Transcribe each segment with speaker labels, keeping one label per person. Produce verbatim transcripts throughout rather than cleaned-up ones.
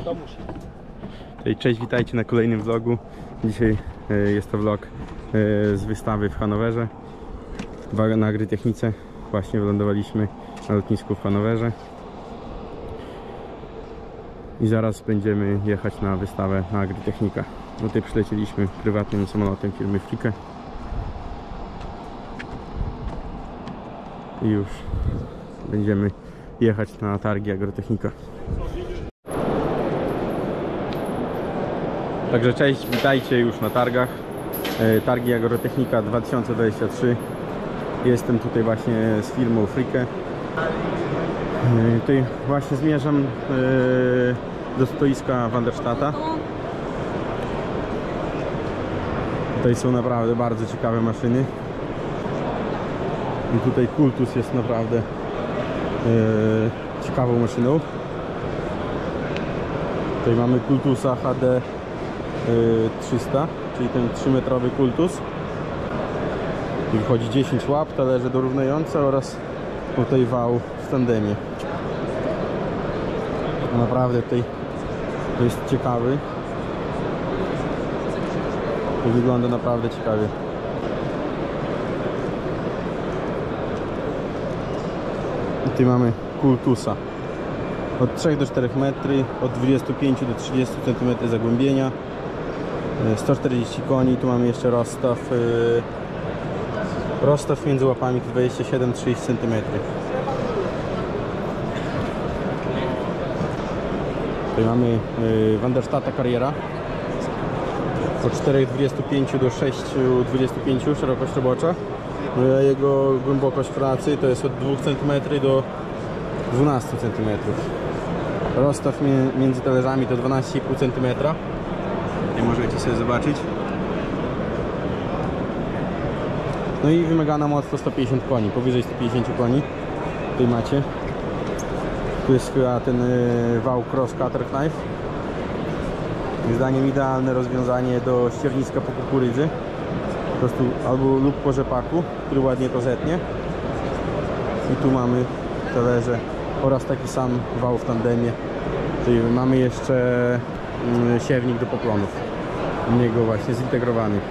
Speaker 1: Cześć, witajcie na kolejnym vlogu. Dzisiaj jest to vlog z wystawy w Hanowerze na Agrytechnice. Właśnie wylądowaliśmy na lotnisku w Hanowerze i zaraz będziemy jechać na wystawę na Agrytechnika. Tutaj przylecieliśmy prywatnym samolotem firmy Fricke i już będziemy jechać na targi Agrotechnika. Także cześć, witajcie już na targach. Targi Agrotechnika dwa tysiące dwadzieścia trzy. Jestem tutaj właśnie z firmą Fricke. Tutaj właśnie zmierzam do stoiska Wanderstata. Tutaj są naprawdę bardzo ciekawe maszyny. I tutaj Kultus jest naprawdę ciekawą maszyną. Tutaj mamy Kultusa H D trzysta, czyli ten trzymetrowy Kultus. Tu wchodzi dziesięć łap, talerze dorównujące oraz tutaj wał w tandemie. Naprawdę tutaj jest ciekawy. To wygląda naprawdę ciekawie. I tutaj mamy Kultusa. Od trzech do czterech metrów, od dwudziestu pięciu do trzydziestu centymetrów zagłębienia. sto czterdzieści koni, tu mamy jeszcze rozstaw. Yy, rozstaw między łapami dwadzieścia siedem do trzydziestu centymetrów. Tutaj mamy yy, Wanderstata Carriera. Od czterech do dwudziestu pięciu do sześciu do dwudziestu pięciu szerokość robocza. A jego głębokość pracy to jest od dwóch centymetrów do dwunastu centymetrów. Rozstaw między talerzami to dwanaście i pół centymetra. I możecie sobie zobaczyć. No i wymagana moc to sto pięćdziesiąt koni, powyżej stu pięćdziesięciu koni. Tutaj macie. Tu jest chyba ten wał Cross Cutter Knife. Moim zdaniem idealne rozwiązanie do ścierniska po kukurydzy. Po prostu albo lub po rzepaku, który ładnie to zetnie. I tu mamy talerze oraz taki sam wał w tandemie. Tutaj mamy jeszcze siewnik do poplonów. U niego właśnie zintegrowany.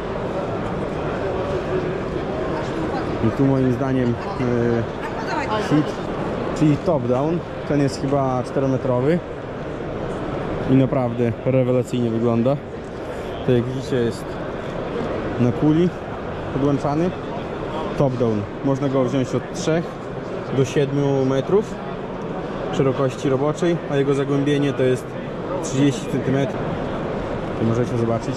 Speaker 1: I tu moim zdaniem yy, hit, czyli top down. Ten jest chyba czterometrowy i naprawdę rewelacyjnie wygląda. To jak widzicie jest na kuli podłączany. Top down. Można go wziąć od trzech do siedmiu metrów szerokości roboczej, a jego zagłębienie to jest trzydzieści centymetrów. Tu możecie zobaczyć.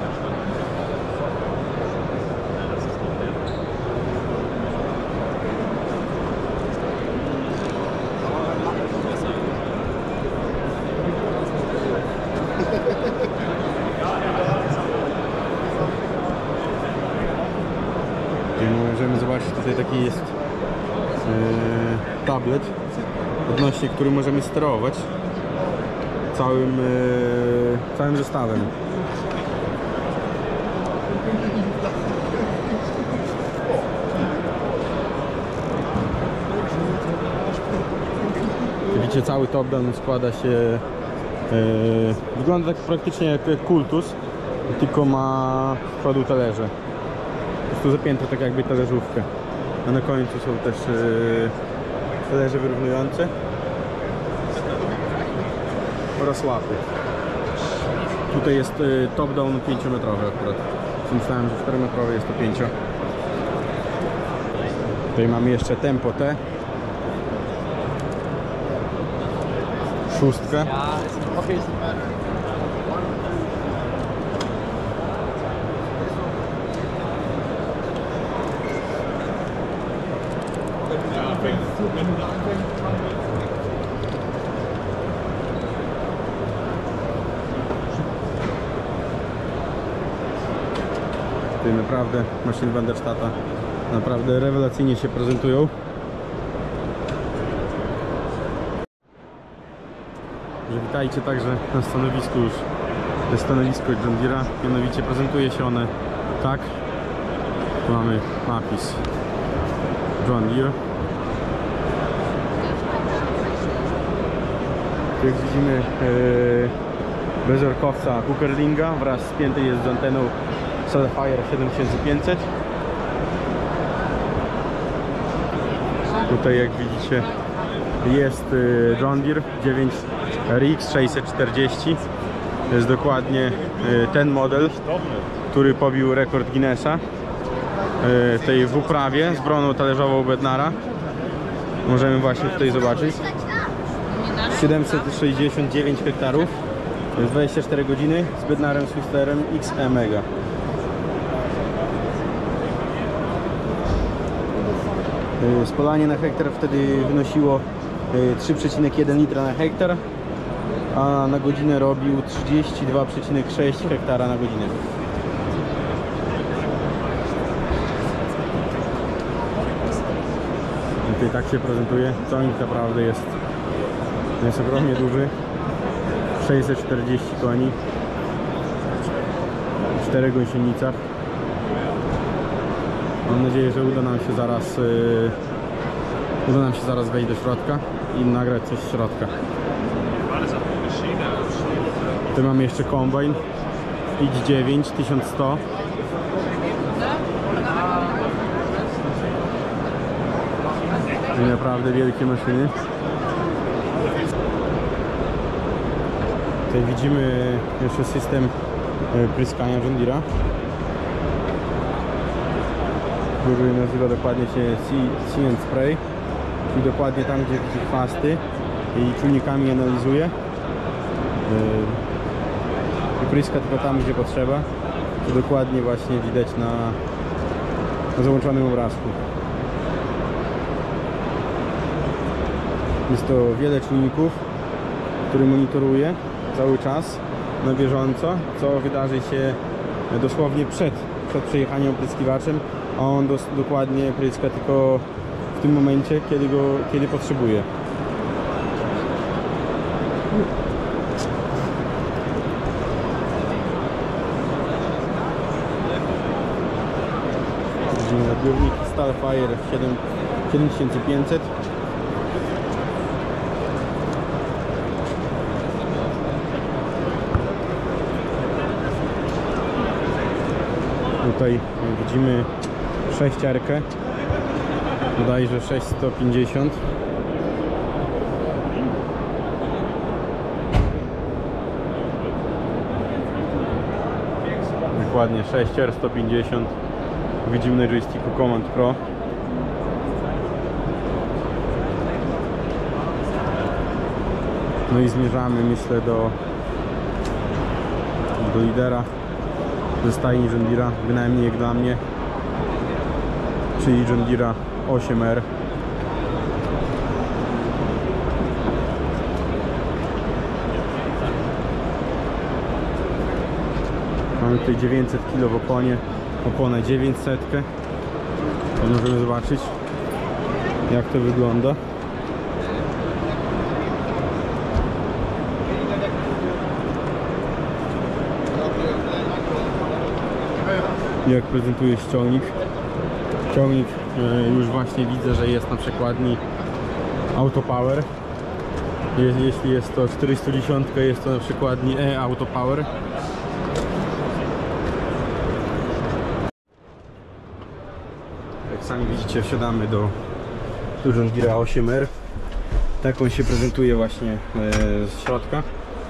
Speaker 1: I możemy zobaczyć, tutaj taki jest yy, tablet, odnośnie który możemy sterować całym, yy, całym zestawem. Widzicie, cały top-down składa się, yy, wygląda tak praktycznie jak Kultus, tylko ma w przodu talerze. Po prostu zapięte tak jakby talerzówkę. A na końcu są też yy, talerze wyrównujące oraz łapy. Tutaj jest y, top down pięciometrowy akurat. Myślałem, że czterometrowy, jest to pięcio. Tutaj mamy jeszcze Tempo T. Szóstkę. Tutaj naprawdę maszyny Wanderstata naprawdę rewelacyjnie się prezentują. Witajcie także na stanowisku już. To jest stanowisko John Deere'a, mianowicie prezentuje się one tak. Tu mamy napis John Deere. Tu jak widzimy yy, bezorkowca Hookerlinga wraz spięty jest z anteną Sapphire siedem tysięcy pięćset. Tutaj jak widzicie jest yy, John Deere dziewięć R X sześćset czterdzieści. To jest dokładnie yy, ten model, który pobił rekord Guinnessa yy, tej w uprawie z broną talerzową Bednara. Możemy właśnie tutaj zobaczyć siedemset sześćdziesiąt dziewięć hektarów, dwadzieścia cztery godziny z Bednarem Swifterem X E Mega. Spalanie na hektar wtedy wynosiło trzy przecinek jeden litra na hektar, a na godzinę robił trzydzieści dwa przecinek sześć hektara na godzinę. I tak się prezentuje. Ciągnik naprawdę jest, jest ogromnie duży. sześćset czterdzieści koni, cztery gąsienicach. Mam nadzieję, że uda nam się zaraz yy, uda nam się zaraz wejść do środka i nagrać coś z środka. Tu mamy jeszcze kombajn X dziewięć tysiąc sto. I naprawdę wielkie maszyny. Tutaj widzimy jeszcze system pryskania John Deere'a, który nazywa dokładnie się See and Spray, czyli dokładnie tam, gdzie widzi chwasty i czujnikami analizuje i pryska tylko tam, gdzie potrzeba. To dokładnie właśnie widać na, na załączonym obrazku. Jest to wiele czujników, który monitoruje cały czas na bieżąco, co wydarzy się dosłownie przed, przed przejechaniem opryskiwaczem, a on dos, dokładnie pryska tylko w tym momencie, kiedy, go, kiedy potrzebuje. Widzimy odbiornik Starfire siedem tysięcy pięćset. Tutaj widzimy sześciarkę, bodajże sześćset pięćdziesiąt. Dokładnie sześcier sto pięćdziesiąt. Widzimy na joysticku Command Pro. No i zmierzamy, myślę, do, do lidera ze stajni John Deere'a, bynajmniej jak dla mnie, czyli John Deere'a osiem R. Mamy tutaj dziewięćset kilo w oponie, oponę dziewięćset. Możemy zobaczyć, jak to wygląda. Jak prezentuje się ciągnik. Ciągnik już właśnie widzę, że jest na przekładni Autopower. Jeśli jest to czterysta dziesięć, jest to na przekładni e-Autopower. Jak sami widzicie, wsiadamy do John Deere'a osiem R. Tak on się prezentuje właśnie z środka.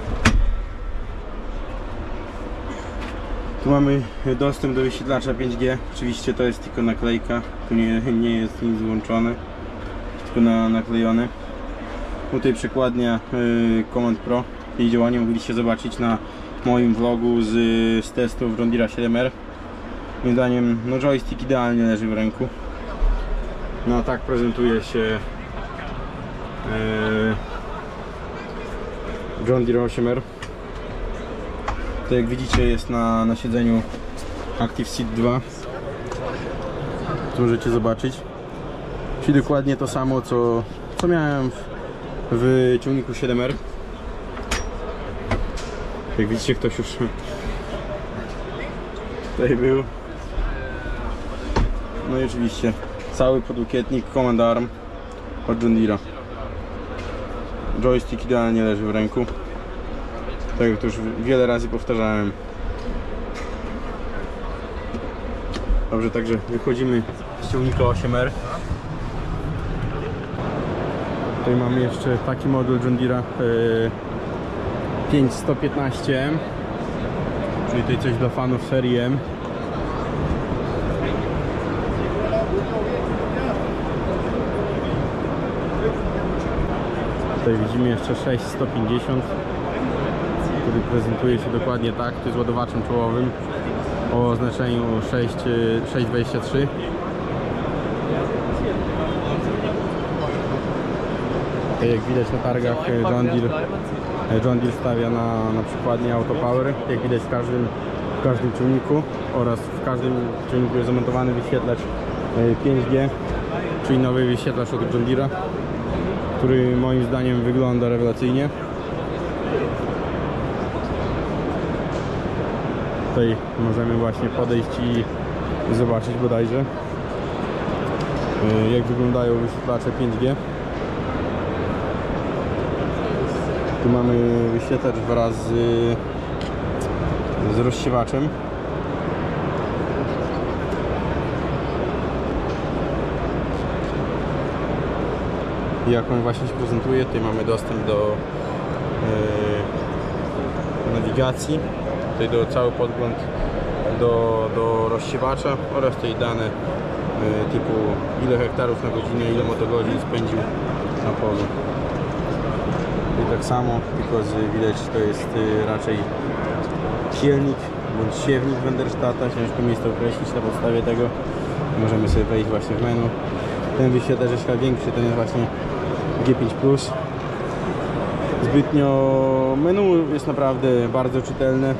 Speaker 1: Tu mamy dostęp do wyświetlacza pięć G. Oczywiście to jest tylko naklejka, tu nie, nie jest nic włączone, tylko na, naklejone. Tutaj przekładnia y, Command Pro. Jej działanie mogliście zobaczyć na moim vlogu z, z testów John Deere'a siedem R. Moim zdaniem no, joystick idealnie leży w ręku. No a tak prezentuje się y, John Deere osiem R. To jak widzicie jest na, na siedzeniu Active Seat dwa. Tu możecie zobaczyć. Czyli dokładnie to samo co, co miałem w, w ciągniku siedem R. Jak widzicie, ktoś już tutaj był. No i oczywiście cały podłokietnik Command Arm od John Deere'a. Joystick idealnie leży w ręku. Tak jak to już wiele razy powtarzałem. Dobrze, także wychodzimy z ciągnika osiem R. Tutaj mamy jeszcze taki model John Deere'a yy, pięć sto piętnaście M, czyli tutaj coś dla fanów serii M. Tutaj widzimy jeszcze sześć sto pięćdziesiąt, który prezentuje się dokładnie tak. To jest ładowaczem czołowym o oznaczeniu sześć dwadzieścia trzy. Jak widać na targach John Deere, John Deere stawia na, na przykładnie autopower, jak widać w każdym, w każdym ciągniku, oraz w każdym ciągniku jest zamontowany wyświetlacz pięć G, czyli nowy wyświetlacz od John Deere'a, który moim zdaniem wygląda rewelacyjnie. Tutaj możemy właśnie podejść i zobaczyć bodajże, jak wyglądają wyświetlacze pięć G. Tu mamy wyświetlacz wraz z, z rozsiewaczem. I jak on właśnie się prezentuje, tutaj mamy dostęp do yy, nawigacji, tutaj do cały podgląd do, do rozsiewacza oraz tutaj dane yy, typu ile hektarów na godzinę, ile motogodzin spędził na polu. I tak samo, tylko z, widać, że to jest y, raczej sielnik bądź siewnik Wenderstata. Ciężko mi jest to określić na podstawie tego. Możemy sobie wejść właśnie w menu. Ten wyświetlacz jest chyba większy, ten jest właśnie G pięć plus. Zbytnio menu jest naprawdę bardzo czytelne.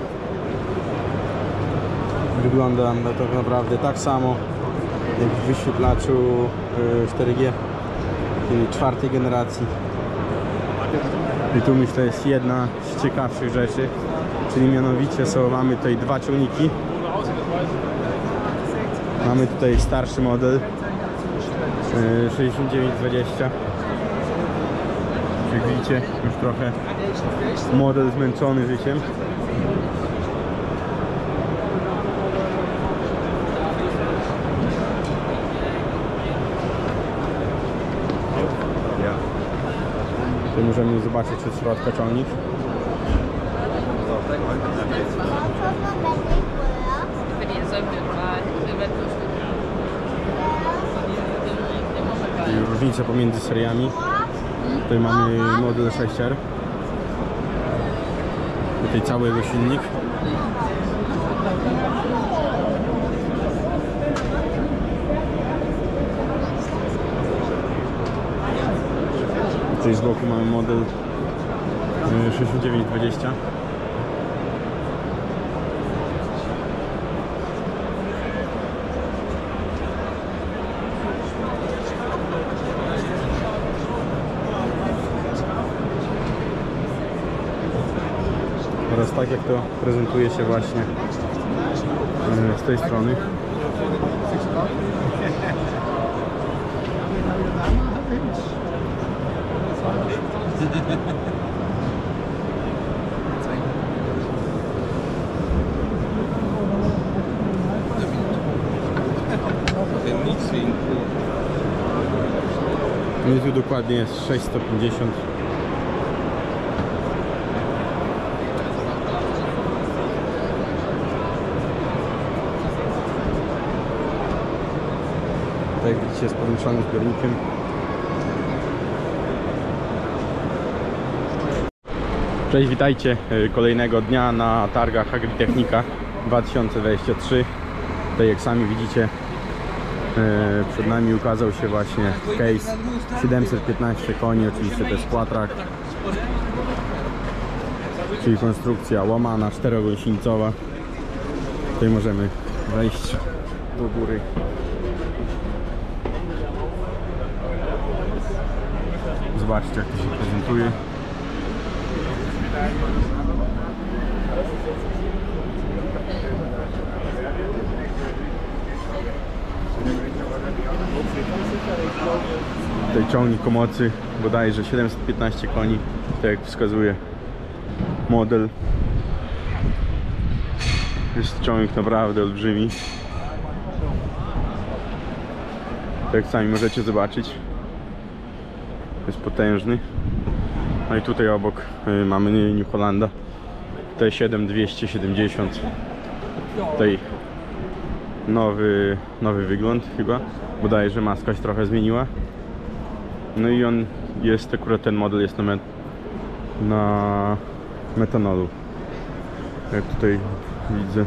Speaker 1: Wygląda to tak naprawdę tak samo jak w wyświetlaczu y, cztery G, czyli czwartej generacji. I tu myślę jest jedna z ciekawszych rzeczy, czyli mianowicie są, mamy tutaj dwa ciągniki. Mamy tutaj starszy model sześćdziesiąt dziewięć dwadzieścia. Jak widzicie, już trochę model zmęczony życiem. Tutaj możemy zobaczyć od środka ciągnik. I różnice pomiędzy seriami. Tutaj mamy model sześć R. Tutaj cały jego silnik. Tutaj z boku mamy model sześćdziesiąt dziewięć dwadzieścia. Oraz tak jak to prezentuje się właśnie z tej strony. No i tu dokładnie jest sześćset pięćdziesiąt. Tak jak widzicie, jest podłączony zbiornikiem. Cześć, witajcie kolejnego dnia na targach Agritechnica dwa tysiące dwadzieścia trzy. Tutaj jak sami widzicie, przed nami ukazał się właśnie case siedemset piętnaście koni, oczywiście to jest quattrak, czyli konstrukcja łamana, czterogąsienica. Tutaj możemy wejść do góry. Zobaczcie, jak to się prezentuje. Tutaj ciągnik o mocy bodajże siedemset piętnaście koni, tak jak wskazuje model. Jest ciągnik naprawdę olbrzymi, tak jak sami możecie zobaczyć, jest potężny. No i tutaj obok y, mamy New Hollanda T siedem dwieście siedemdziesiąt. Tutaj nowy, nowy wygląd chyba, bodajże maska się trochę zmieniła. No i on jest, akurat ten model jest na, met na metanolu. Jak tutaj widzę,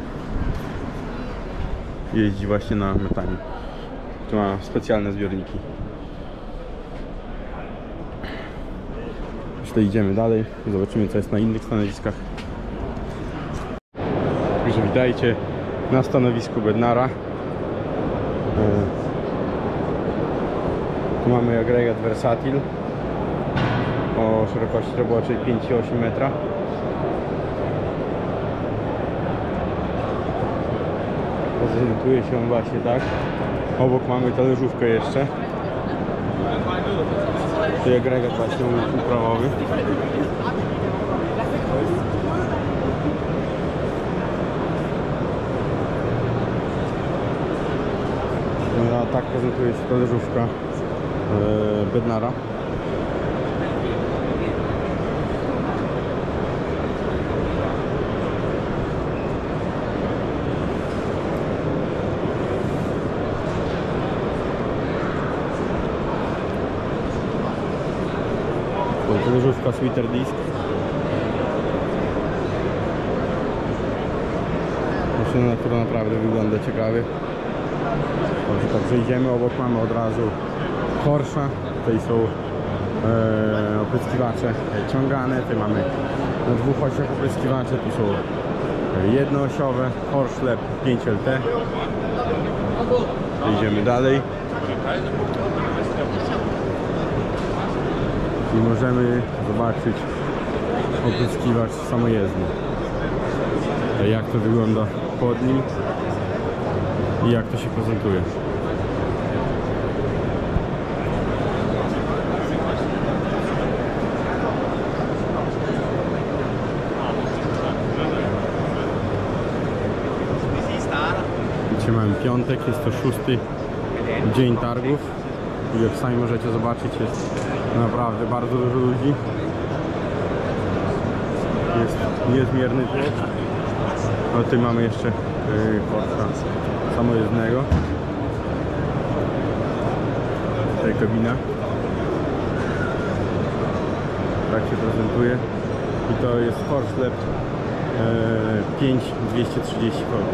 Speaker 1: jeździ właśnie na metanie. Tu ma specjalne zbiorniki. Jeszcze idziemy dalej i zobaczymy, co jest na innych stanowiskach. Także witajcie na stanowisku Bednara. Tu mamy agregat Versatil o szerokości roboczej pięć i osiem metra. Prezentuje się on właśnie tak. Obok mamy talerzówkę jeszcze. Tu agregat właśnie uprawowy. No, a tak prezentuje się talerzówka e, Bednara. Talerzówka Sweeter Disc. Maszyna, która naprawdę wygląda ciekawie. Dobrze, także idziemy, obok mamy od razu Porsche. Tutaj są e, opryskiwacze ciągane, tutaj mamy na dwóch osiach opryskiwacze, tu są jednoosiowe, Porsche Lab pięć L T. Idziemy dalej i możemy zobaczyć opryskiwacz samojezdny, jak to wygląda pod nim i jak to się prezentuje. Dzisiaj mamy piątek, jest to szósty dzień targów i jak sami możecie zobaczyć, jest naprawdę bardzo dużo ludzi. Jest niezmierny tłok. A tutaj mamy jeszcze yy, Porsche samojezdnego. Tutaj kabina. Tak się prezentuje. I to jest Porsche Lab yy, pięć dwieście trzydzieści V.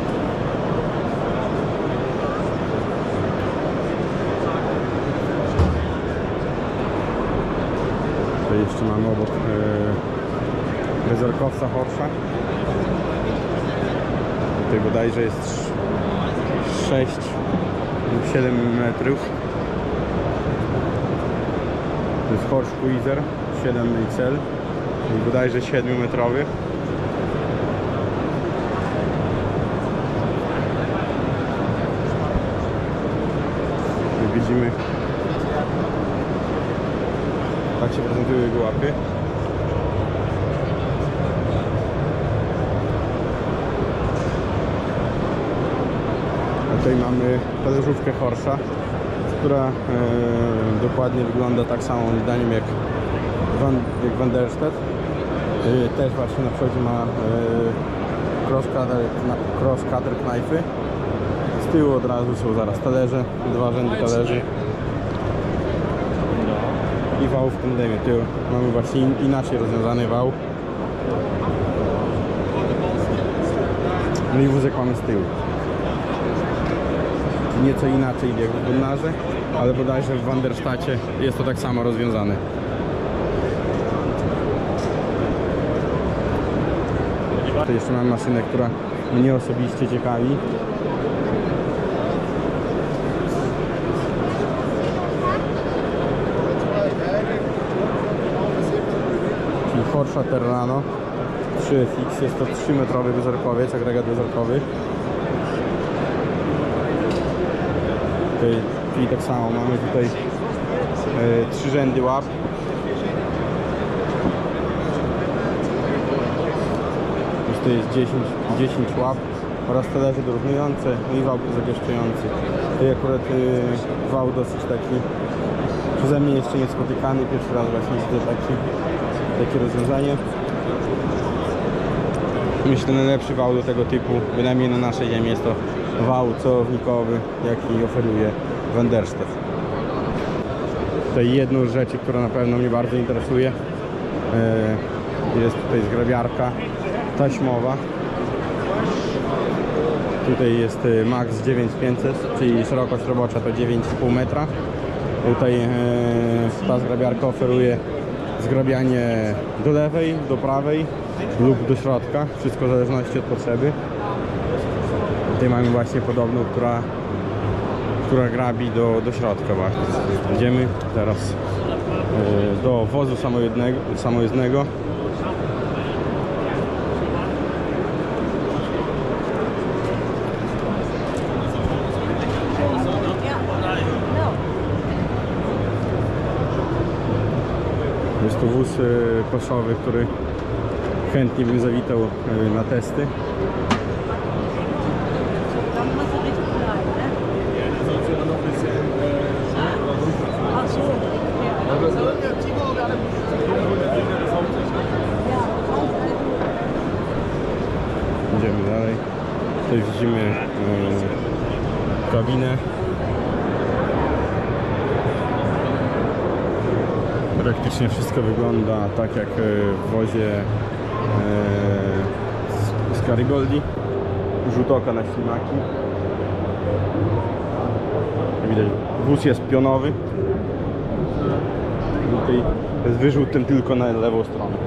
Speaker 1: Tutaj jeszcze mamy obok yy, rezerwowca Porsche. Tutaj bodajże jest sześć lub siedem metrów. To jest Porsche Cruiser siedem X L i bodajże siedem metrowy. Jak widzimy, tak się prezentują jego łapy. Tutaj mamy talerzówkę Porsche, która e, dokładnie wygląda tak samo moim zdaniem jak Van, jak Van der Stedt. E, też właśnie na przodzie ma e, cross cutter, cross cutter knifey. Z tyłu od razu są zaraz talerze, dwa rzędy talerzy i wał w tandemie. Tu mamy właśnie inaczej rozwiązany wał. No i wózek mamy z tyłu. Nieco inaczej jak w Bednarze, ale bodajże w Van der Stadcie jest to tak samo rozwiązane. Tutaj jeszcze mam maszynę, która mnie osobiście ciekawi. Czyli Porsche Terrano trzy F X, jest to trzy metrowy wyzorkowiec, agregat wyzorkowy. Tutaj, czyli tak samo mamy tutaj e, trzy rzędy łap. Tutaj jest dziesięć, dziesięć łap oraz talerze dorównujące, no i wał zagęszczający. Tutaj akurat y, wał dosyć taki przeze mnie jeszcze nie spotykany, pierwszy raz właśnie widzę taki, takie rozwiązanie. Myślę, najlepszy wał do tego typu, bynajmniej na naszej ziemi, jest to wał celownikowy, jaki oferuje Wenderstedt. Tutaj jedną z rzeczy, która na pewno mnie bardzo interesuje, y, jest tutaj zgrabiarka taśmowa. Tutaj jest max dziewięć tysięcy pięćset, czyli szerokość robocza to dziewięć i pół metra. Tutaj e, ta zgrabiarka oferuje zgrabianie do lewej, do prawej lub do środka, wszystko w zależności od potrzeby. Tutaj mamy właśnie podobną, która, która grabi do, do środka właśnie. Idziemy teraz e, do wozu samojezdnego, samojezdnego. Jest to wóz koszowy, który chętnie bym zawitał na testy. Idziemy dalej. Tutaj widzimy kabinę. Praktycznie wszystko wygląda tak jak w wozie z Carigoldi. Rzut oka na ślimaki. Widać, wóz jest pionowy. Tutaj jest wyrzutem tylko na lewą stronę.